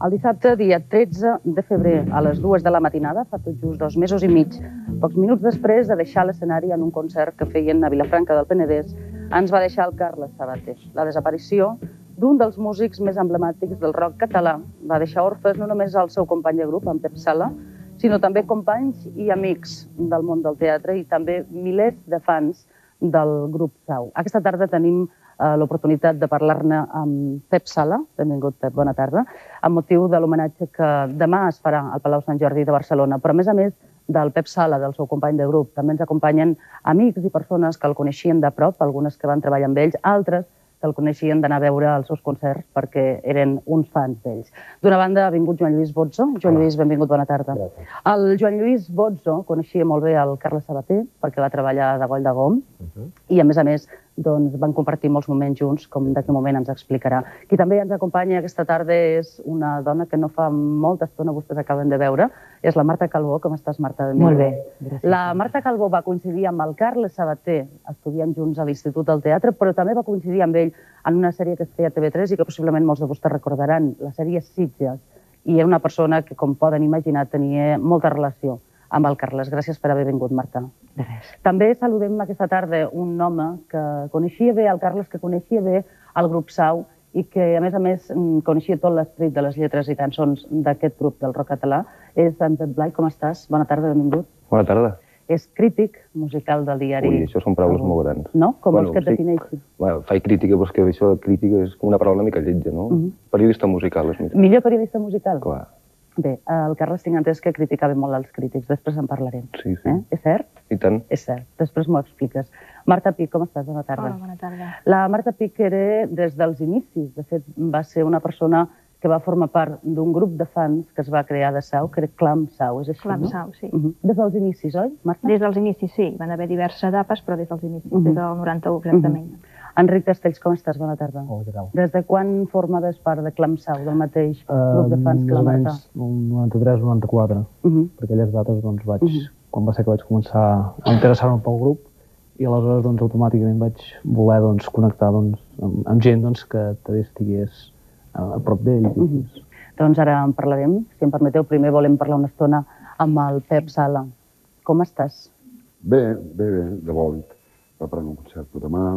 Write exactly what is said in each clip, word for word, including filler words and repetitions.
El dissabte, dia tretze de febrer, a les dues de la matinada, fa tot just dos mesos i mig, pocs minuts després de deixar l'escenari en un concert que feien a Vilafranca del Penedès, ens va deixar el Carles Sabater. La desaparició d'un dels músics més emblemàtics del rock català va deixar orfes no només el seu company de grup, en Pep Sala, sinó també companys i amics del món del teatre i també milers de fans del grup Sau. Aquesta tarda tenim l'oportunitat de parlar-ne amb Pep Sala, benvingut Pep, bona tarda, amb motiu de l'homenatge que demà es farà al Palau Sant Jordi de Barcelona. Però a més a més del Pep Sala, del seu company de grup, també ens acompanyen amics i persones que el coneixien de prop, algunes que van treballar amb ells, altres que el coneixien d'anar a veure els seus concerts perquè eren uns fans d'ells. D'una banda ha vingut Joan Lluís Bozzo. Joan Lluís, benvingut, bona tarda. El Joan Lluís Bozzo coneixia molt bé el Carles Sabater perquè va treballar de Goll de Gom i, a més a més, van compartir molts moments junts, com d'aquest moment ens explicarà. Qui també ens acompanya aquesta tarda és una dona que no fa molta estona vostès acaben de veure, és la Marta Calvó. Com estàs, Marta? Molt bé, gràcies. La Marta Calvó va coincidir amb el Carles Sabater estudiant junts a l'Institut del Teatre, però també va coincidir amb ell en una sèrie que es feia a T V tres i que possiblement molts de vostès recordaran, la sèrie Sitges. I era una persona que, com poden imaginar, tenia molta relació amb el Carles. Gràcies per haver vingut, Marta. De res. També saludem aquesta tarda un home que coneixia bé el Carles, que coneixia bé el grup Sau i que, a més a més, coneixia tot l'esperit de les lletres i cançons d'aquest grup del rock català. És en Pep Blai. Com estàs? Bona tarda, benvingut. Bona tarda. És crític musical del diari... Ui, això són paraules molt grans. No? Com vols que et defineixi? Faig crítica, però és que això de crítica és com una paraula una mica lletja, no? Periodista musical és millor. Millor periodista musical? Clar. Bé, el Carles tinc entès que criticava molt els crítics. Després en parlarem. Sí, sí. És cert? I tant. És cert. Després m'ho expliques. Marta Pic, com estàs? Bona tarda. Hola, bona tarda. La Marta Pic era des dels inicis. De fet, va ser una persona que va formar part d'un grup de fans que es va crear de Sau, que era Clam Sau, és així, no? Clam Sau, sí. Des dels inicis, oi, Marta? Des dels inicis, sí. Van haver diverses etapes, però des dels inicis, des del noranta-u, exactament. Enric Castells, com estàs? Bona tarda. Hola, què tal? Des de quan formaves part de Clam Sau, del mateix grup de fans que la Marta? El noranta-tres noranta-quatre. Per aquelles dates, doncs, vaig... Quan va ser que vaig començar a interessar-me pel grup i aleshores, doncs, automàticament vaig voler, doncs, connectar, doncs, amb gent, doncs, que també estigués a prop d'ell. Doncs ara en parlarem. Si em permeteu, primer volem parlar una estona amb el Pep Sala. Com estàs? Bé, bé, bé, de bòlit. Preparant un concert per demà.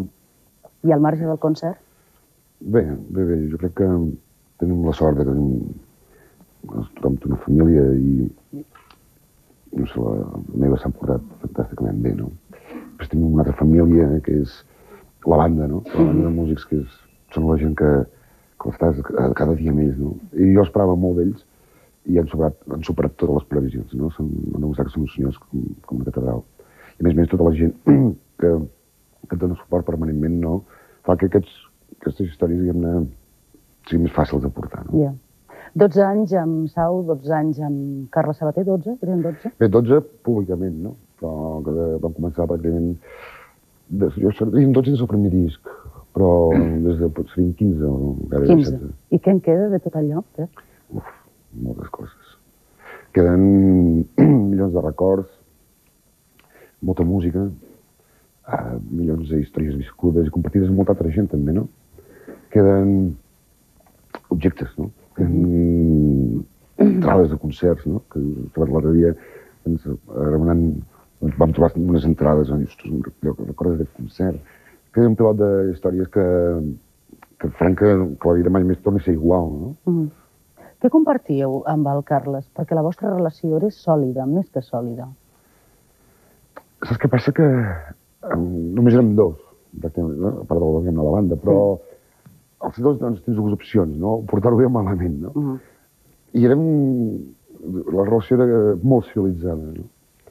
I al marge del concert? Bé, bé, bé. Jo crec que tenim la sort de que tothom té una família i no sé, la meva s'ha portat fantàsticament bé, no? Després tenim una altra família que és la banda, no? La banda de músics que són la gent que estàs cada dia més, no? I jo esperava molt d'ells i han superat totes les previsions, no? Han demostrat que són senyors com una catedral. I a més a més tota la gent que et dona suport permanentment, no? Fa que aquestes històries, diguem-ne, siguin més fàcils de portar, no? dotze anys amb Sau, dotze anys amb Carles Sabater, dotze? Eren dotze? Bé, dotze públicament, no? Però vam començar pràcticament... Serien dotze des del primer disc, però des de... serien quinze o gairebé quinze. I què en queda de tot allò, Pep? Uf, moltes coses. Queden milions de records, molta música, milions d'històries viscudes i compartides amb molta altra gent, també, no? Queden objectes, no? Entrades de concerts, no? Que l'altre dia vam trobar unes entrades on dius, recordes d'aquest concert? Queda un pilot d'històries que faran que la vida mai més torni a ser igual, no? Què compartíeu amb el Carles? Perquè la vostra relació era sòlida, més que sòlida. Saps què passa? Que només érem dos, a part de la banda, però els dos tens dues opcions, no? Portar-ho bé o malament, no? I érem... la relació era molt civilitzada, no?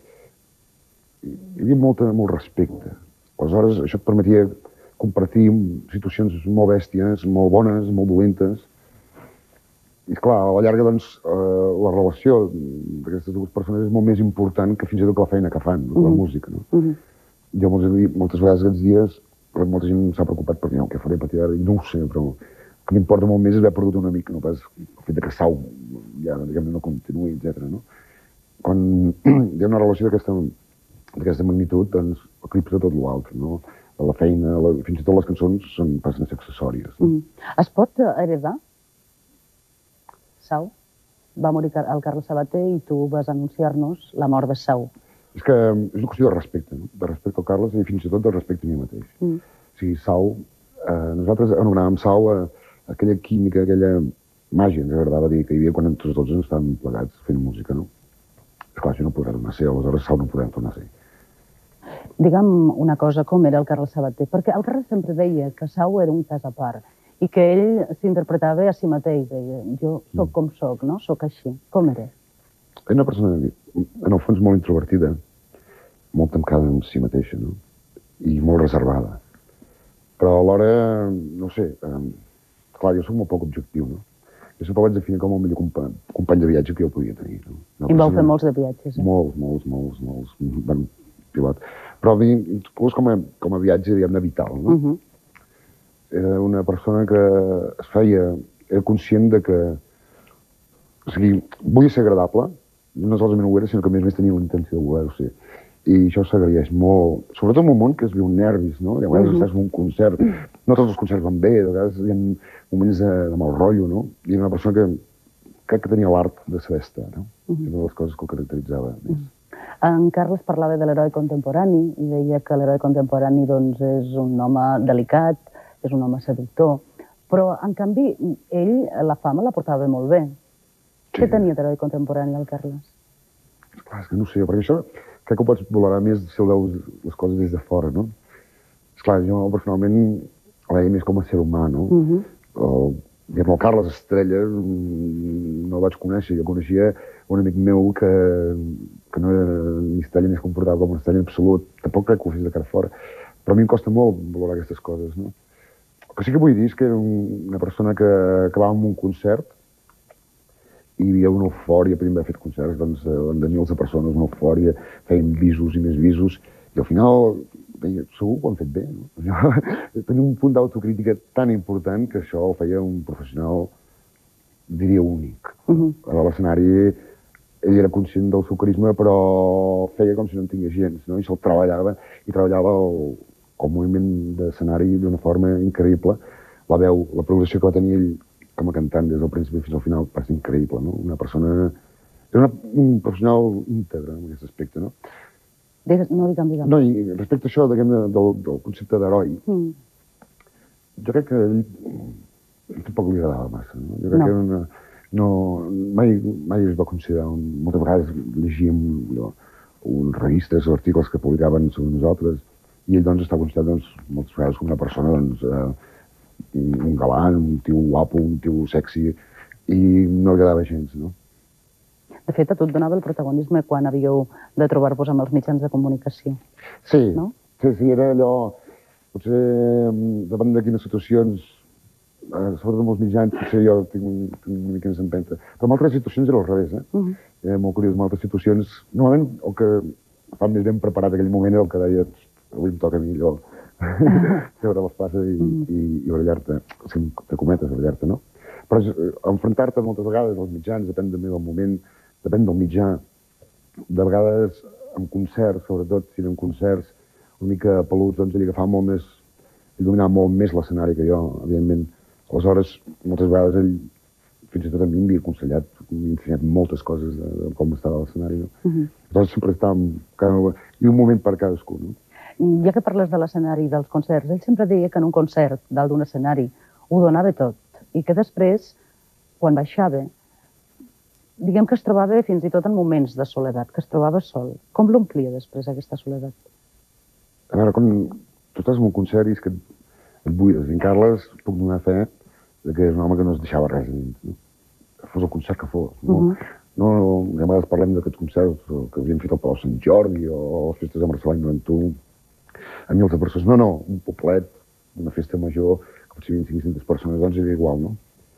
Hi havia molt respecte. Aleshores, això et permetia compartir situacions molt bèsties, molt bones, molt dolentes. I, clar, a la llarga, doncs, la relació d'aquestes dues persones és molt més important que fins i tot la feina que fan, la música, no? Jo moltes vegades aquests dies, molta gent s'ha preocupat per què faré a partir d'ara, i no ho sé, però el que m'importa molt més és haver perdut una mica, no pas el fet que Sau ja no continuï, etcètera. Quan hi ha una relació d'aquesta magnitud, doncs eclipsa tot l'altre, no? La feina, fins i tot les cançons passen a ser accessòries. Es pot heredar? Sau. Va morir el Carles Sabater i tu vas anunciar-nos la mort de Sau. És que és una qüestió de respecte, no? De respecte al Carles i fins i tot de respecte a mi mateix. Mm. O sigui, Sau, eh, nosaltres anomenàvem Sau eh, aquella química, aquella màgia, ens agradava dir que hi havia quan tots tots ens estàvem plegats fent música, no? Esclar, això no podrà tornar a ser, aleshores Sau no podem tornar a ser. Digue'm una cosa, com era el Carles Sabater? Perquè el Carles sempre deia que Sau era un cas a part i que ell s'interpretava a si mateix, deia, jo sóc com sóc, no? Sóc així. Com era? Era una persona, en el fons, molt introvertida, molt tancada en si mateixa, no? I molt reservada. Però alhora, no sé, eh, clar, jo soc molt poc objectiu, no? Jo sempre vaig definir com el millor compa company de viatge que jo podia tenir, no? I vau fer molts de viatges, eh? Molts, molts, molts, molts, bueno, pilot. Però a mi, com a, com a viatge, diguem-ne, vital, no? Uh -huh. Era una persona que es feia, era conscient de que, o sigui, volia ser agradable, no solament ho era, sinó que a més a més tenia una intenció de voler-ho ser. I això s'agraeix molt, sobretot en un món que es viu nervis, no? De vegades uh -huh. estàs en un concert, no tots els concerts van bé, de vegades hi ha moments de, de mal rotllo, no? I era una persona que crec que tenia l'art de saber estar, no? Uh -huh. Era una de les coses que el caracteritzava més. Uh -huh. En Carles parlava de l'heroi contemporani i deia que l'heroi contemporani doncs, és un home delicat, és un home seductor, però, en canvi, ell la fama la portava molt bé. Sí. Què tenia d'heroi contemporani, el Carles? Esclar, és que no sé, perquè això crec que ho pots valorar més si el veus les coses des de fora, no? Esclar, jo personalment el veia més com a ser humà, no? Uh -huh. el, diguem, el Carles Estrella no el vaig conèixer, jo coneixia un amic meu que, que no era ni estrella ni es comportava com una estrella en absolut, tampoc crec que ho fes de cara fora, però a mi em costa molt valorar aquestes coses, no? El que sí que vull dir és que era una persona que acabava amb un concert i hi havia una eufòria, podíem haver fet concerts doncs, de milers de persones, una eufòria, feien visos i més visos, i al final deia, segur que ho han fet bé, no? Tenia un punt d'autocrítica tan important que això el feia un professional, diria, únic. Uh -huh. A l'escenari ell era conscient del seu carisma, però feia com si no en tingués gens, no? I se'l treballava, i treballava el, el moviment d'escenari d'una forma increïble. La veu, la progressió que va tenir ell com a cantant des del principi fins al final va ser increïble, no? Una persona... Era una, un professional íntegre en aquest aspecte, no? Digues, no, digue'm, digue'm. No, i respecte a això, diguem, del, del concepte d'heroi, mm. jo crec que ell tampoc li agradava massa, no? Jo crec no. que era una... No, mai, mai es va considerar... Un, moltes vegades llegíem no, uns revistes o articles que publicaven sobre nosaltres i ell, doncs, està considerat, doncs, moltes vegades com una persona, doncs, eh, un galant, un tio guapo, un tio sexy, i no li agradava gens, no? De fet, a tu et donava el protagonisme quan havíeu de trobar-vos amb els mitjans de comunicació. Sí, no? sí, sí, era allò... Potser, davant de quines situacions, eh, sobretot amb els mitjans, potser jo tinc, un, tinc una mica més empenta. Però en altres situacions era al revés, eh? Uh -huh. Era molt curiós, en altres situacions... Normalment, el que estava més ben preparat en aquell moment era el que deia avui em toca a mi allò, treure l'espasa i, mm. i, i barallar-te, de cometes, barallar-te, no? Però enfrontar-te moltes vegades als mitjans, depèn també del moment, depèn del mitjà. De vegades, en concerts, sobretot, si eren concerts una mica peluts, doncs ell agafava molt més, ell dominava molt més l'escenari que jo, evidentment. Aleshores, moltes vegades ell, fins i tot a mi, m'havia aconsellat, m'havia ensenyat moltes coses de, de com estava l'escenari, no? Uh -huh. Aleshores, sempre estàvem, cada, i un moment per cadascú, no? Ja que parles de l'escenari i dels concerts, ell sempre deia que en un concert, dalt d'un escenari, ho donava tot. I que després, quan baixava, diguem que es trobava fins i tot en moments de soledat, que es trobava sol. Com l'omplia després, aquesta soledat? A veure, quan tu estàs en un concert i és que et buides. I en Carles puc donar fe que és un home que no es deixava res a dins, no? Fos el concert que fos, no? Uh -huh. No, no, a vegades parlem d'aquests concerts que havíem fet al Palau Sant Jordi o les festes de Marçal l'any noranta u, a milers de persones. No, no, un poblet, una festa major, que potser hi havia cinc-centes persones, doncs era igual, no?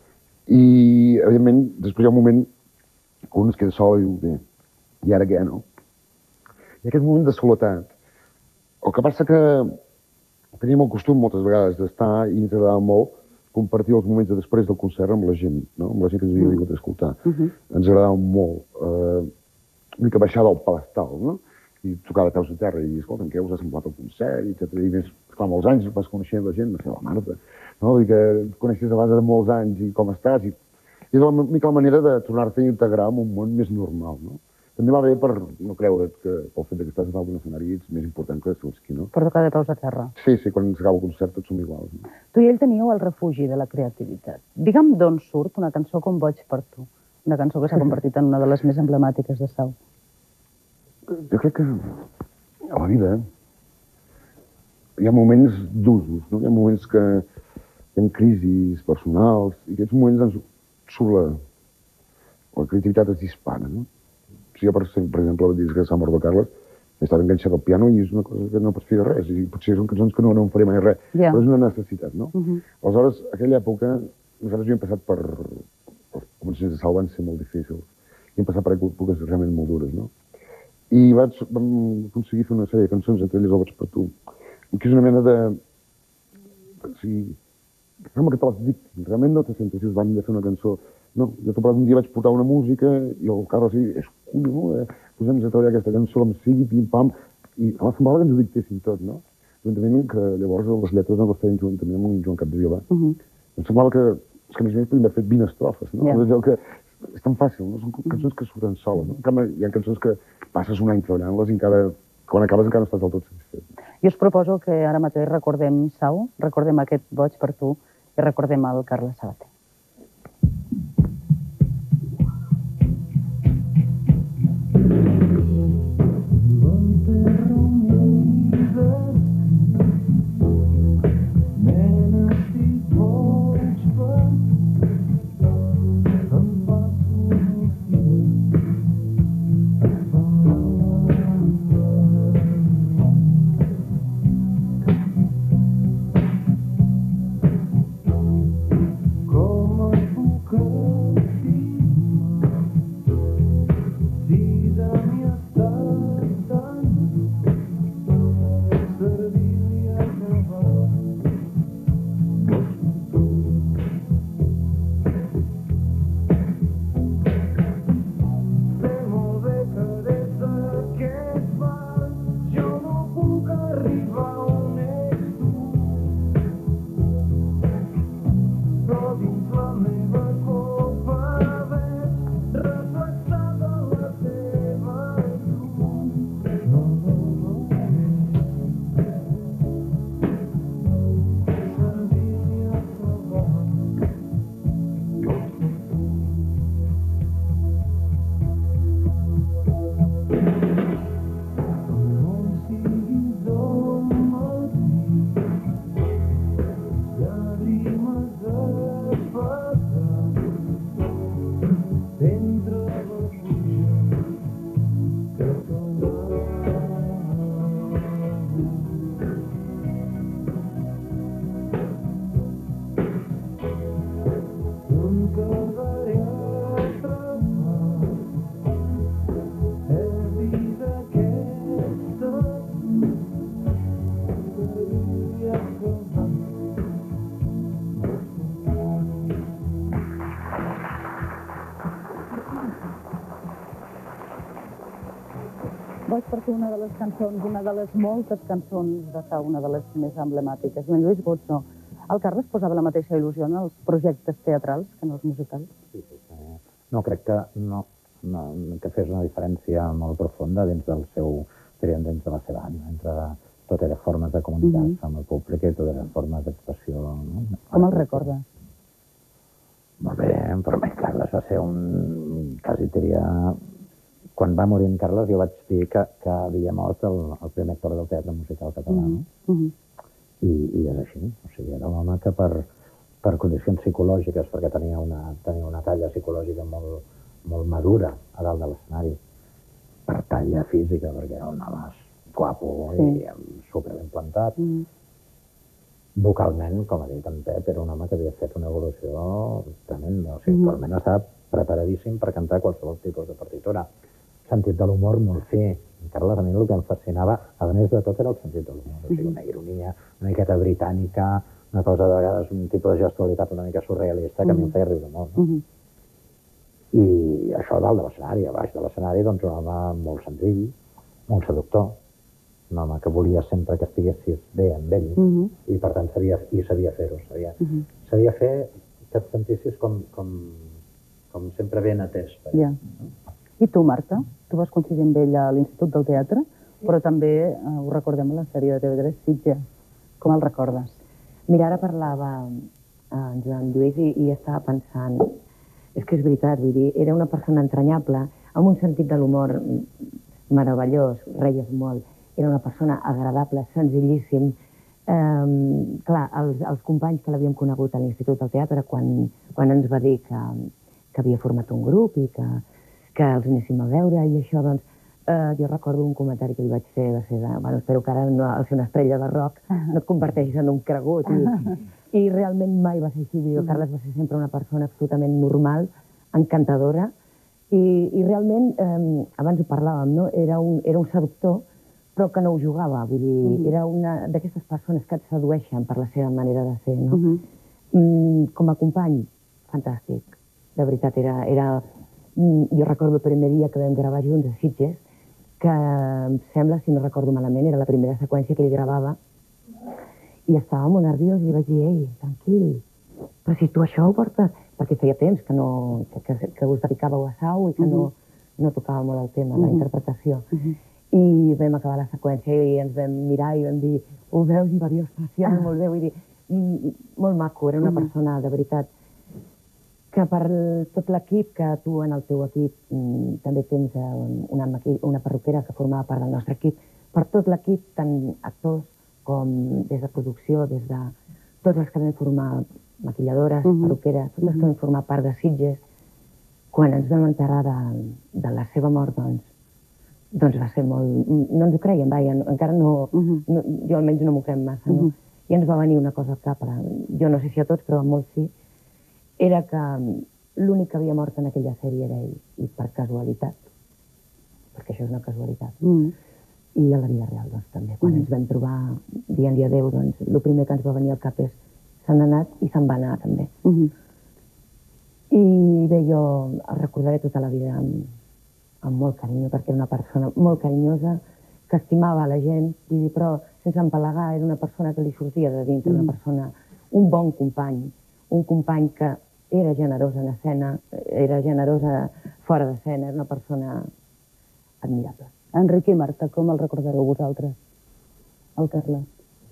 I, evidentment, després hi ha un moment que un es queda sol i diu, bé, i ara què, no? I aquest moment de soledat, el que passa que teníem el costum moltes vegades d'estar i ens agradava molt compartir els moments de després del concert amb la gent, no? Amb la gent que ens havia vingut a escoltar. Uh -huh. Ens agradava molt. Eh, una mica baixar del pedestal, no? I tocar de peus a terra i dir, escolta'm, què us ha semblat el concert? I, etcètera. I més, esclar, molts anys vas coneixent la gent, no sé, la Marta, no? I que et coneixes a base de molts anys i com estàs, i I és la mica la manera de tornar-te a integrar en un món més normal, no? També va bé per no creure't que pel fet que estàs a dalt d'un escenari ets més important que segons qui, no? Per tocar de peus a terra. Sí, sí, quan s'acaba el concert tots som iguals. No? Tu i ell teníeu el refugi de la creativitat. Digue'm d'on surt una cançó com Boig per tu, una cançó que s'ha convertit en una de les més emblemàtiques de Sau. Jo crec que a la vida hi ha moments d'usos, no? Hi ha moments que hi ha crisis personals i aquests moments ens surt la, la creativitat es dispara, no? Jo, per, per exemple, vaig dir que s'ha mort el Carles, he estat enganxat al piano i és una cosa que no pots fer res, i potser són cançons que no, no en faré mai res, yeah. Però és una necessitat, no? Uh -huh. Aleshores, a aquella època, nosaltres havíem passat per... Els començaments de Sau van ser molt difícils, i hem passat per èpoques realment molt dures, no? I vaig, vam aconseguir fer una sèrie de cançons, entre elles el Boig per tu, que és una mena de... O sigui, sembla que te les dic, realment no te sentes, si us van de fer una cançó. No, jo tot un dia vaig portar una música i el Carles va dir, és culo, no? Eh? Posem-nos a treballar aquesta cançó, com sigui, pim-pam, i a la semblava que ens ho dictessin tot, no? Juntament que llavors les lletres no les feien juntament amb un Joan Capdevila. Uh -huh. Em semblava que, és que a més a més podíem haver fet vint estrofes, no? Yeah. És allò que és tan fàcil, no? Són cançons que surten soles, no? En canvi, hi ha cançons que passes un any treballant-les i encara, quan acabes encara no estàs del tot satisfet. Jo us proposo que ara mateix recordem Sau, recordem aquest Boig per tu i recordem el Carles Sabater. Boig per tu, una de les cançons, una de les moltes cançons de Sau, una de les més emblemàtiques. I en Lluís Botso, el Carles posava la mateixa il·lusió en els projectes teatrals que en els musicals? Sí, sí. Eh, no, crec que no, no, que fes una diferència molt profunda dins del seu, diríem, dins de la seva ànima, entre tot era formes de comunicar-se mm-hmm. amb el públic i tot era formes d'expressió. No? Com el recordes? Molt bé, per mi Carles va ser un, quasi diria... Quan va morir en Carles jo vaig dir que, que havia mort el, el primer actor del teatre musical català, no? Mm-hmm. I, I és així. O sigui, era un home que per, per condicions psicològiques, perquè tenia una, tenia una talla psicològica molt, molt madura a dalt de l'escenari, per talla física, perquè era un home guapo sí. i superben plantat. Mm-hmm. Vocalment, com ha dit en Pep, era un home que havia fet una evolució tremenda. O sigui, mm-hmm. actualment estava preparadíssim per cantar qualsevol tipus de partitura. Sentit de l'humor molt fi. En Carles, a mi el que em fascinava, a més de tot, era el sentit de l'humor. O sigui, una ironia, una miqueta britànica, una cosa de vegades, un tipus de gestualitat una mica surrealista, que mm-hmm. a mi em feia riure molt. No? Mm-hmm. I això dalt de l'escenari, a baix de l'escenari, doncs un home molt senzill, molt seductor, un home que volia sempre que estiguessis bé amb ell, mm-hmm. i per tant sabia, i sabia fer-ho, sabia, mm-hmm. sabia fer que et sentissis com, com, com sempre ben atès per ell. Ja. I tu, Marta? Tu vas coincidir amb ell a l'Institut del Teatre, però també eh, ho recordem a la sèrie de T V tres Sitges. Com el recordes? Mira, ara parlava eh, en Joan Lluís i, i estava pensant... És que és veritat, vull dir, era una persona entranyable, amb un sentit de l'humor meravellós, reies molt. Era una persona agradable, senzillíssim. Eh, clar, els, els companys que l'havíem conegut a l'Institut del Teatre, quan, quan ens va dir que, que havia format un grup i que, que els anéssim a veure i això, doncs, eh, jo recordo un comentari que li vaig fer, va ser de, bueno, espero que ara no, al ser una estrella de rock no et converteixis en un cregut. I, i realment mai va ser així. Jo, Carles va ser sempre una persona absolutament normal, encantadora, i, i realment, eh, abans ho parlàvem, no? Era un, era un seductor, però que no ho jugava, vull dir, mm-hmm. era una d'aquestes persones que et sedueixen per la seva manera de ser, no? Mm-hmm. mm, com a company, fantàstic. De veritat, era, era... Jo recordo el primer dia que vam gravar junts a Sitges, que em sembla, si no recordo malament, era la primera seqüència que li gravava, i estava molt nerviós i li vaig dir, ei, tranquil, però si tu això ho portes... Perquè feia temps que, no, que, que, que us dedicàveu a sau i que no, no tocava molt el tema, la interpretació. I vam acabar la seqüència i ens vam mirar i vam dir, ho veus? I va dir, ostres, sí, molt bé, vull dir, molt maco, era una persona de veritat que per tot l'equip, que tu en el teu equip també tens una, una perruquera que formava part del nostre equip, per tot l'equip, tant actors com des de producció, des de tots els que vam formar maquilladores, uh-huh. perruqueres, tots els que vam formar part de Sitges, quan ens vam enterar de, de la seva mort, doncs, doncs va ser molt... No ens ho creiem, vaja, encara no, uh-huh. no... Jo almenys no m'ho crem massa, no? Uh-huh. I ens va venir una cosa al cap, jo no sé si a tots, però a molts sí, era que l'únic que havia mort en aquella sèrie era ell, i per casualitat, perquè això és una casualitat. Uh-huh. I a la vida real, doncs, també. Quan uh-huh. ens vam trobar dient-li adéu, doncs, el primer que ens va venir al cap és s'han anat i se'n va anar, també. Uh-huh. I bé, jo el recordaré tota la vida amb, amb molt carinyo, perquè era una persona molt carinyosa, que estimava la gent, vull dir, però sense empalagar, era una persona que li sortia de dintre, uh-huh. una persona, un bon company, un company que era generosa en escena, era generosa fora d'escena, era una persona admirable. Enric i Marta, com el recordareu vosaltres? El Carles.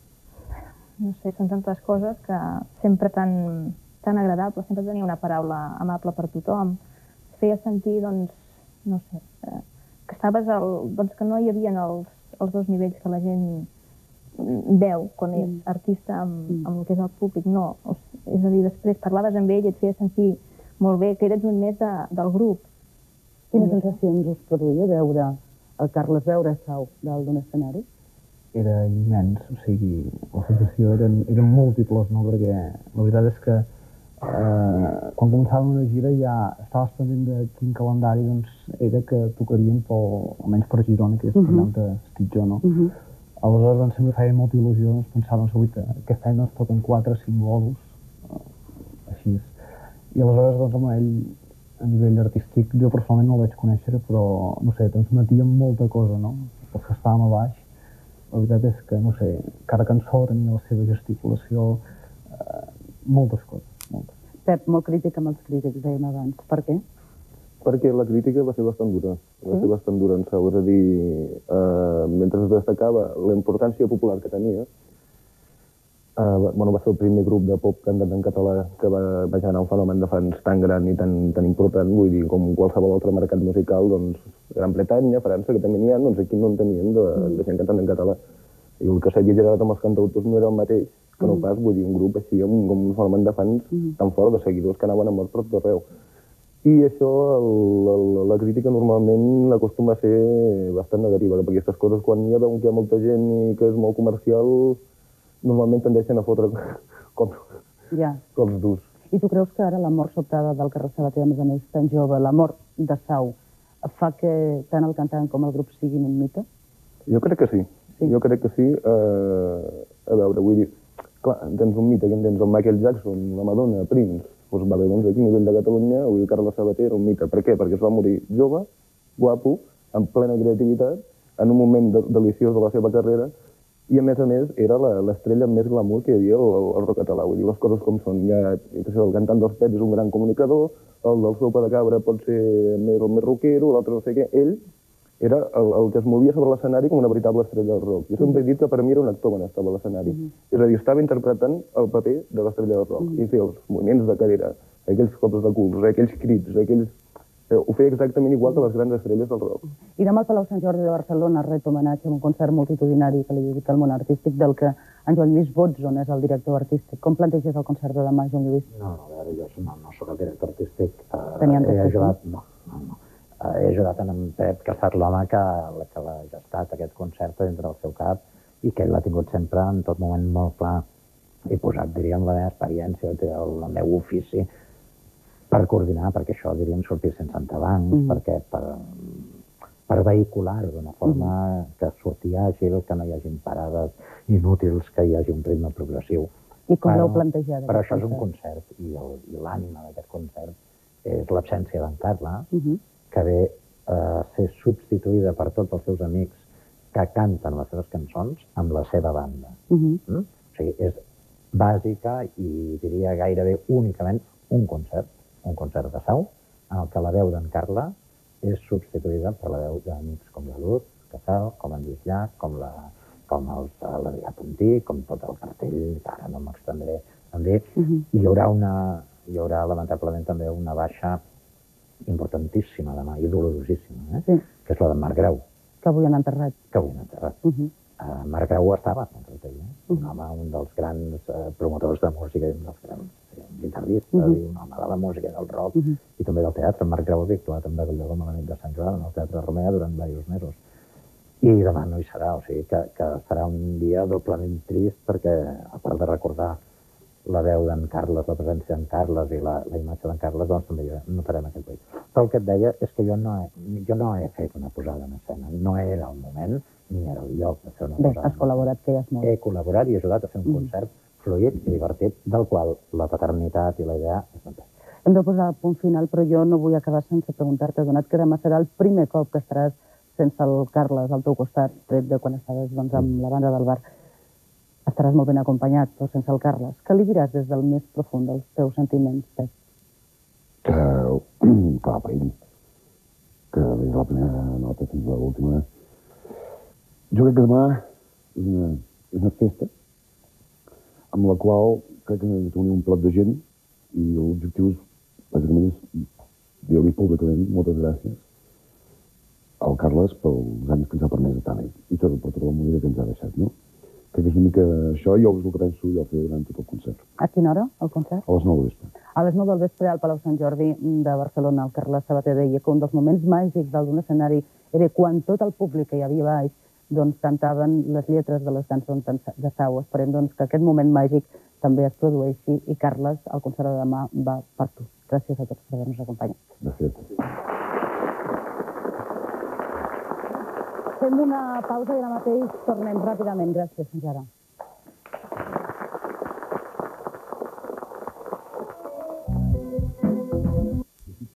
No sé, són tantes coses que sempre tan, tan agradable, sempre tenia una paraula amable per tothom. Es feia sentir, doncs, no sé, eh, que estaves al, doncs que no hi havia els, els dos nivells que la gent veu quan és artista amb, amb el que és el públic, no. O sigui, és a dir, després parlaves amb ell i et feia sentir molt bé, que eres un més de, del grup. Quines sensacions us produïa veure el Carles veure Sau dalt d'un escenari? Era immens, o sigui, la sensació eren, eren múltiples, no? Perquè la veritat és que eh, quan començàvem una gira ja estaves pendent de quin calendari doncs, era que tocarien pel, almenys per Girona, que és uh-huh. per on estic jo, no? Uh-huh. Aleshores doncs, sempre feia molta il·lusió doncs, pensar, doncs, avui, aquest any doncs, toquen quatre, cinc bolos, eh, així és. I aleshores, doncs, amb ell, a nivell artístic, jo personalment no el vaig conèixer, però, no sé, transmetia molta cosa, no? Els que estàvem a baix, la veritat és que, no sé, cada cançó tenia la seva gesticulació, eh, moltes coses, moltes. Pep, molt crític amb els crítics, dèiem abans. Per què? Perquè la crítica va ser bastant dura, va ser bastant dura en Sau, és a dir, eh, mentre es destacava la importància popular que tenia, eh, bueno, va ser el primer grup de pop cantat en català que va, va generar un fenomen de fans tan gran i tan, tan important, vull dir, com qualsevol altre mercat musical, doncs, Gran Bretanya, França, que també n'hi ha, doncs aquí no en tenien de, de gent cantant en català. I el que s'havia generat amb els cantautors no era el mateix, que no pas, vull dir, un grup així amb, amb un fenomen de fans tan fort, de seguidors que anaven a mort per tot arreu. I això, el, el, la crítica normalment acostuma a ser bastant negativa, perquè aquestes coses, quan ja veuen que hi ha molta gent i que és molt comercial, normalment tendeixen a fotre cops, ja. cops durs. I tu creus que ara la mort sobtada del Carles Sabater, a més a més tan jove, la mort de Sau, fa que tant el cantant com el grup siguin un mite? Jo crec que sí. sí. Jo crec que sí. Uh, a veure, vull dir, clar, tens un mite, que en tens el Michael Jackson, la Madonna, Prince, doncs va bé, doncs aquí a nivell de Catalunya, vull dir, Carles Sabater era un mite. Per què? Perquè es va morir jove, guapo, amb plena creativitat, en un moment de deliciós de la seva carrera, I, a més a més, era l'estrella amb més glamour que hi havia al, al rock català. Vull dir, les coses com són. Ja, el cantant dels Pets és un gran comunicador, el del Sopa de Cabra pot ser més, el més rockero, l'altre no sé què. Ell era el, el que es movia sobre l'escenari com una veritable estrella del rock. Jo sempre he dit que per a mi era un actor quan estava a l'escenari. Mm -hmm. És a dir, estava interpretant el paper de l'estrella del rock. Mm -hmm. I feia els moviments de cadera, aquells cops de cul, aquells crits, aquells... Ho feia exactament igual que les grans estrelles del rock. I demà al Palau Sant Jordi de Barcelona ret homenatge a un concert multitudinari que li dedica al món artístic, del que en Joan Lluís Botzon és el director artístic. Com planteges el concert de demà, Joan Lluís? No, no, a veure, jo no, no soc el director artístic. Tenia he ajudat, no, no, no. He ajudat en en Pep, que ha estat l'home que, que l'ha gestat aquest concert dintre del seu cap i que ell l'ha tingut sempre en tot moment molt clar. He posat, diríem, la meva experiència, el meu ofici per coordinar, perquè això, diríem, sortir sense entrebancs, mm. perquè per, per vehicular d'una forma mm. que surti àgil, que no hi hagin parades inútils, que hi hagi un ritme progressiu. I com l'heu plantejat? Però això és un concert, i l'ànima d'aquest concert és l'absència d'en Carles, mm -hmm. que ve a ser substituïda per tots els seus amics que canten les seves cançons amb la seva banda. Mm -hmm. mm? O sigui, és bàsica i diria gairebé únicament un concert, un concert de sau, en el que la veu d'en Carles és substituïda per la veu d'amics com la Luz Casal, com en Lluís Llach, com l'Adrià Puntí, com tot el cartell, que ara no m'extendré en dir. Uh -huh. I hi haurà, una, hi haurà, lamentablement, també una baixa importantíssima demà, i dolorosíssima, eh? Sí. Que és la d'en Marc Grau. Que avui han enterrat. Que avui han enterrat. Uh -huh. uh, Marc Grau estava en el cartell, eh? Uh -huh. Un home, un dels grans uh, promotors de música, un dels grans un guitarrista, uh -huh. un home de la música, del rock, uh -huh. i també del teatre. Marc Grau havia actuat en Begolló com a la nit de Sant Joan, en el Teatre Romea, durant diversos mesos. I demà no hi serà, o sigui que, que serà un dia doblement trist, perquè, a part de recordar la veu d'en Carles, la presència d'en Carles i la, la imatge d'en Carles, doncs també notarem aquest buit. Però el que et deia és que jo no he, jo no he fet una posada en escena, no era el moment ni era el lloc de fer una Bé, posada. Bé, has col·laborat, que ja és molt. He col·laborat i he ajudat a fer un mm. concert fluid i divertit, del qual la paternitat i la idea és fantàstica. Hem de posar punt final, però jo no vull acabar sense preguntar-te, donat que demà serà el primer cop que estaràs sense el Carles al teu costat, tret de quan estaves doncs, amb la banda del bar. Estaràs molt ben acompanyat, però sense el Carles. Què li diràs des del més profund dels teus sentiments, Pep? Que, que va per ell. Que des de la primera nota fins a l'última. Jo crec que demà és una, és una festa amb la qual crec que hem de tenir un plot de gent i l'objectiu és, bàsicament, és dir-li públicament moltes gràcies al Carles pels anys que ens ha permès estar amb ell i tot, per tota la música que ens ha deixat, no? Crec que és una mica això, jo és el que penso jo fer durant tot el concert. A quina hora, el concert? A les nou del vespre. A les nou del vespre, al Palau Sant Jordi de Barcelona, el Carles Sabater deia que un dels moments màgics d'un escenari era quan tot el públic que hi havia baix doncs cantaven les lletres de les cançons de Sau. Esperem doncs, que aquest moment màgic també es produeixi i Carles, el concert de demà, va per tu. Gràcies a tots per haver-nos acompanyat. Gràcies. Fem una pausa i ara mateix tornem ràpidament. Gràcies, fins ara.